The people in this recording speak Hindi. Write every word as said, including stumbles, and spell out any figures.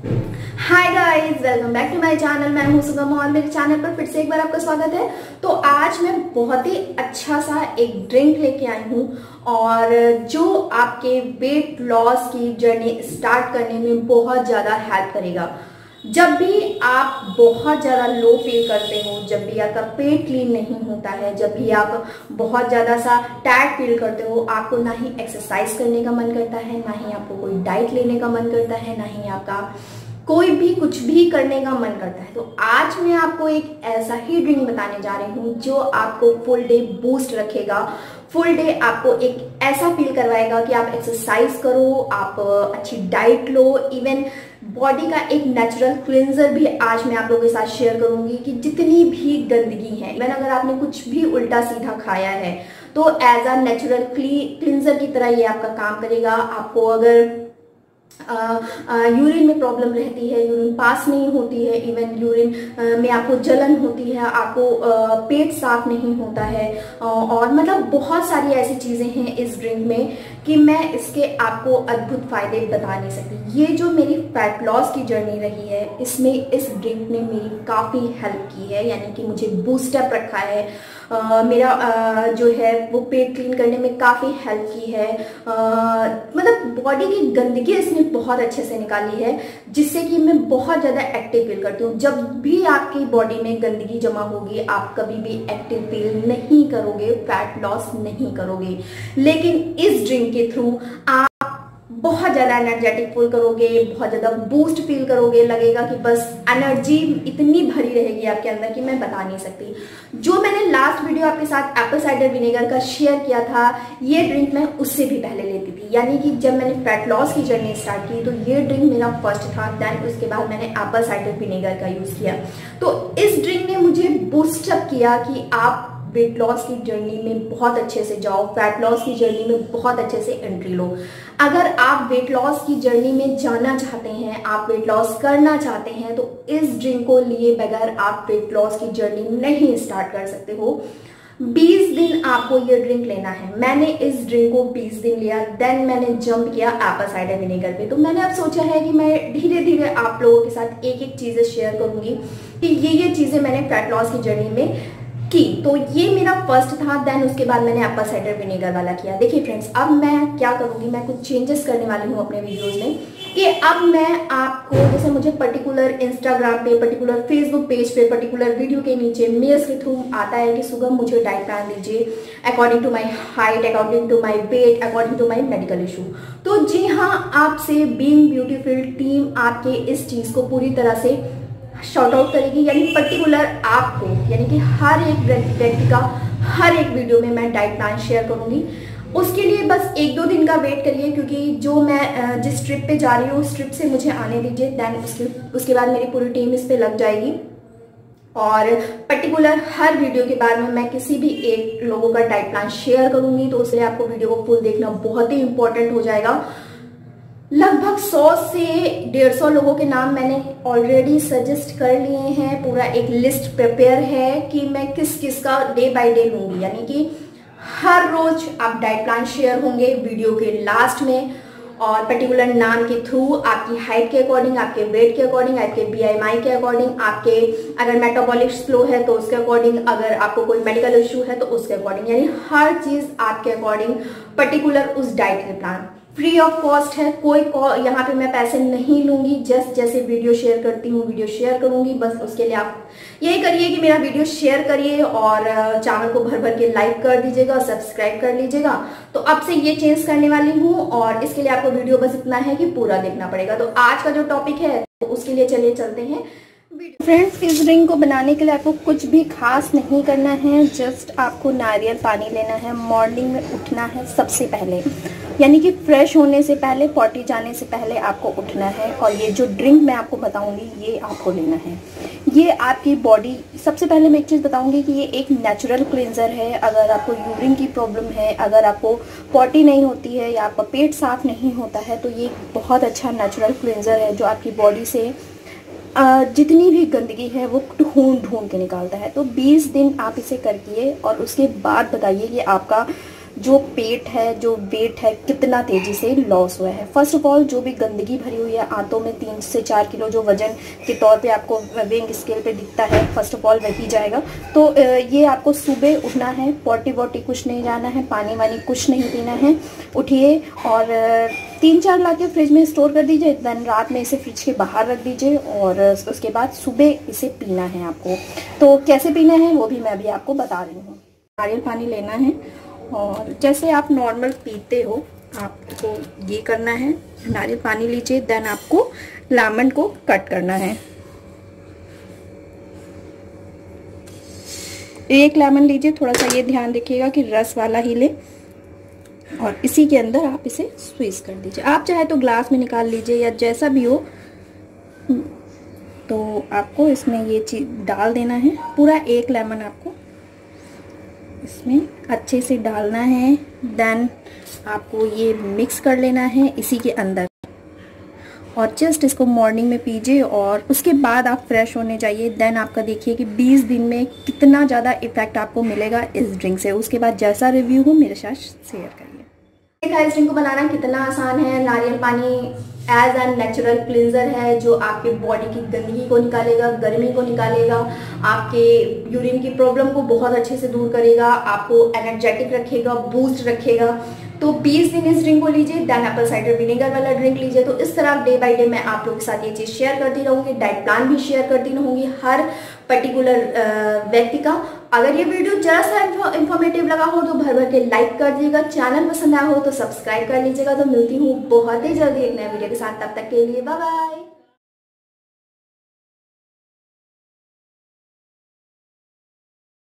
Hi guys, welcome back to my channel. मैं हूं सुगम और मेरे चैनल पर फिर से एक बार आपका स्वागत है। तो आज मैं बहुत ही अच्छा सा एक ड्रिंक लेके आई हूं और जो आपके वेट लॉस की जर्नी स्टार्ट करने में बहुत ज़्यादा हेल्प करेगा। जब भी आप बहुत ज़्यादा लो फील करते हो, जब भी आपका पेट क्लीन नहीं होता है, जब भी आप बहुत ज़्यादा सा टायर्ड फील करते हो, आपको ना ही एक्सरसाइज करने का मन करता है, ना ही आपको कोई डाइट लेने का मन करता है, ना ही आपका कोई भी कुछ भी करने का मन करता है, तो आज मैं आपको एक ऐसा ही ड्रिंक बताने जा रही हूँ जो आपको फुल डे बूस्ट रखेगा। फुल डे आपको एक ऐसा फील करवाएगा कि आप एक्सरसाइज करो, आप अच्छी डाइट लो, इवन बॉडी का एक नेचुरल क्लींजर भी आज मैं आप लोगों के साथ शेयर करूंगी कि जितनी भी गंदगी है, इवन अगर आपने कुछ भी उल्टा सीधा खाया है तो एज अ नेचुरल क्लींजर की तरह ये आपका काम करेगा। आपको अगर यूरिन में प्रॉब्लम रहती है, यूरिन पास नहीं होती है, इवन यूरिन में आपको जलन होती है, आपको आ, पेट साफ नहीं होता है और मतलब बहुत सारी ऐसी चीज़ें हैं इस ड्रिंक में कि मैं इसके आपको अद्भुत फायदे बता नहीं सकती। ये जो मेरी फैट लॉस की जर्नी रही है, इसमें इस ड्रिंक ने मेरी काफ़ी हेल्प की है, यानी कि मुझे बूस्टअप रखा है। Uh, मेरा uh, जो है वो पेट क्लीन करने में काफ़ी हेल्प की है। uh, मतलब बॉडी की गंदगी इसने बहुत अच्छे से निकाली है, जिससे कि मैं बहुत ज़्यादा एक्टिव फील करती हूँ। जब भी आपकी बॉडी में गंदगी जमा होगी, आप कभी भी एक्टिव फील नहीं करोगे, फैट लॉस नहीं करोगे। लेकिन इस ड्रिंक के थ्रू आप बहुत ज़्यादा एनर्जेटिक फील करोगे, बहुत ज़्यादा बूस्ट फील करोगे, लगेगा कि बस एनर्जी इतनी भरी रहेगी आपके अंदर कि मैं बता नहीं सकती। जो मैंने लास्ट वीडियो आपके साथ एप्पल साइडर विनेगर का शेयर किया था, ये ड्रिंक मैं उससे भी पहले लेती थी, यानी कि जब मैंने फैट लॉस की जर्नी स्टार्ट की तो ये ड्रिंक मेरा फर्स्ट था। दैन उसके बाद मैंने एप्पल साइडर विनेगर का यूज़ किया। तो इस ड्रिंक ने मुझे बूस्टअप किया कि आप वेट लॉस की जर्नी में बहुत अच्छे से जाओ, फैट लॉस की जर्नी में बहुत अच्छे से एंट्री लो। अगर आप वेट लॉस की जर्नी में जाना चाहते हैं, आप वेट लॉस करना चाहते हैं, तो इस ड्रिंक को लिए बगैर आप वेट लॉस की जर्नी नहीं स्टार्ट कर सकते हो। बीस दिन आपको ये ड्रिंक लेना है। मैंने इस ड्रिंक को बीस दिन लिया, देन मैंने जंप किया एप्पल साइडर विनेगर पे। तो मैंने अब सोचा है कि मैं धीरे धीरे आप लोगों के साथ एक एक चीज़ें शेयर करूंगी कि ये ये चीज़ें मैंने फैट लॉस की जर्नी में की। तो ये मेरा फर्स्ट था, देन उसके बाद मैंने एप्पल साइडर विनेगर वाला किया। देखिए फ्रेंड्स, अब मैं क्या करूँगी, मैं कुछ चेंजेस करने वाली हूँ अपने वीडियोस में कि अब मैं आपको, जैसे मुझे पर्टिकुलर इंस्टाग्राम पे, पर्टिकुलर फेसबुक पेज पे, पर्टिकुलर वीडियो के नीचे मेल्स के थ्रू आता है कि सुगम मुझे डाइट प्लान दीजिए according to my height, according to my weight, according to my medical issue. तो जी हाँ, आपसे बीइंग ब्यूटीफुल टीम आपके इस चीज़ को पूरी तरह से शॉर्ट आउट करेगी, यानी पर्टिकुलर आपको, यानी कि हर एक व्यक्ति का हर एक वीडियो में मैं डाइट प्लान शेयर करूंगी। उसके लिए बस एक दो दिन का वेट करिए, क्योंकि जो मैं जिस ट्रिप पे जा रही हूँ उस ट्रिप से मुझे आने दीजिए, देन उसके उसके बाद मेरी पूरी टीम इस पे लग जाएगी और पर्टिकुलर हर वीडियो के बाद में मैं किसी भी एक लोगों का डाइट प्लान शेयर करूंगी। तो उसके लिए आपको वीडियो को फुल देखना बहुत ही इंपॉर्टेंट हो जाएगा। लगभग सौ से डेढ़ सौ लोगों के नाम मैंने ऑलरेडी सजेस्ट कर लिए हैं। पूरा एक लिस्ट प्रिपेयर है कि मैं किस किस का डे बाय डे लूंगी, यानी कि हर रोज आप डाइट प्लान शेयर होंगे वीडियो के लास्ट में, और पर्टिकुलर नाम के थ्रू आपकी हाइट के अकॉर्डिंग, आपके वेट के अकॉर्डिंग, आपके बीएमआई के अकॉर्डिंग, आपके अगर मेटाबॉलिक स्लो है तो उसके अकॉर्डिंग, अगर आपको कोई मेडिकल इशू है तो उसके अकॉर्डिंग, यानी हर चीज आपके अकॉर्डिंग पर्टिकुलर उस डाइट के प्लान। फ्री ऑफ कॉस्ट है, कोई यहाँ पे मैं पैसे नहीं लूंगी, जस्ट जैसे वीडियो शेयर करती हूँ वीडियो शेयर करूंगी। बस उसके लिए आप यही करिए कि मेरा वीडियो शेयर करिए और चैनल को भर भर के लाइक कर दीजिएगा, सब्सक्राइब कर लीजिएगा। तो अब से ये चेंज करने वाली हूँ और इसके लिए आपको वीडियो बस इतना है कि पूरा देखना पड़ेगा। तो आज का जो टॉपिक है तो उसके लिए चलिए चलते हैं। फ्रेंड्स, इस ड्रिंक को बनाने के लिए आपको कुछ भी खास नहीं करना है, जस्ट आपको नारियल पानी लेना है। मॉर्निंग में उठना है सबसे पहले, यानी कि फ्रेश होने से पहले, पॉटी जाने से पहले आपको उठना है और ये जो ड्रिंक मैं आपको बताऊंगी ये आपको लेना है। ये आपकी बॉडी, सबसे पहले मैं एक चीज़ बताऊंगी कि ये एक नेचुरल क्लींजर है। अगर आपको यूरिन की प्रॉब्लम है, अगर आपको पॉटी नहीं होती है या आपका पेट साफ नहीं होता है, तो ये बहुत अच्छा नेचुरल क्लींजर है जो आपकी बॉडी से जितनी भी गंदगी है वो ढूंढ ढूंढ के निकालता है। तो बीस दिन आप इसे करिए और उसके बाद बताइए कि आपका जो पेट है, जो वेट है, कितना तेजी से लॉस हुआ है। फर्स्ट ऑफ ऑल जो भी गंदगी भरी हुई है आंतों में, तीन से चार किलो जो वजन के तौर पे आपको वेइंग स्केल पे दिखता है, फर्स्ट ऑफ ऑल वही जाएगा। तो ये आपको सुबह उठना है, पॉटी वॉटी कुछ नहीं जाना है, पानी वानी कुछ नहीं पीना है। उठिए और तीन चार ला के फ्रिज में स्टोर कर दीजिए, देन रात में इसे फ्रिज के बाहर रख दीजिए और उसके बाद सुबह इसे पीना है आपको। तो कैसे पीना है वो भी मैं अभी आपको बता रही हूँ। नारियल पानी लेना है और जैसे आप नॉर्मल पीते हो आपको ये करना है। नारियल पानी लीजिए, देन आपको लेमन को कट करना है। एक लेमन लीजिए, थोड़ा सा ये ध्यान रखिएगा कि रस वाला ही ले और इसी के अंदर आप इसे स्क्वीज कर दीजिए। आप चाहे तो ग्लास में निकाल लीजिए या जैसा भी हो। तो आपको इसमें ये चीज डाल देना है, पूरा एक लेमन आपको इसमें अच्छे से डालना है। देन आपको ये मिक्स कर लेना है इसी के अंदर और जस्ट इसको मॉर्निंग में पीजिए और उसके बाद आप फ्रेश होने जाइए। देन आपका देखिए कि बीस दिन में कितना ज़्यादा इफेक्ट आपको मिलेगा इस ड्रिंक से। उसके बाद जैसा रिव्यू हो मेरे साथ शेयर करिए। देखा इस ड्रिंक को बनाना कितना आसान है। नारियल पानी एज एन नेचुरल क्लिंजर है जो आपके बॉडी की गंदगी को निकालेगा, गर्मी को निकालेगा, आपके यूरिन की प्रॉब्लम को बहुत अच्छे से दूर करेगा, आपको एनर्जेटिक रखेगा, बूस्ट रखेगा। तो बीस दिन इस ड्रिंक को लीजिए। देन एप्पल साइडर विनेगर वाला ड्रिंक लीजिए। तो इस तरह डे बाय डे मैं आप लोगों के साथ ये चीज़ शेयर करती रहूँगी, डाइट प्लान भी शेयर करती रहूँगी हर पर्टिकुलर व्यक्ति का। अगर ये वीडियो जरा सा इंफॉर्मेटिव लगा हो तो भर भर के लाइक कर दीजिएगा, चैनल पसंद आया हो तो सब्सक्राइब कर लीजिएगा। तो मिलती हूँ बहुत ही जल्दी एक नए वीडियो के साथ, तब तक के लिए बाय बाय।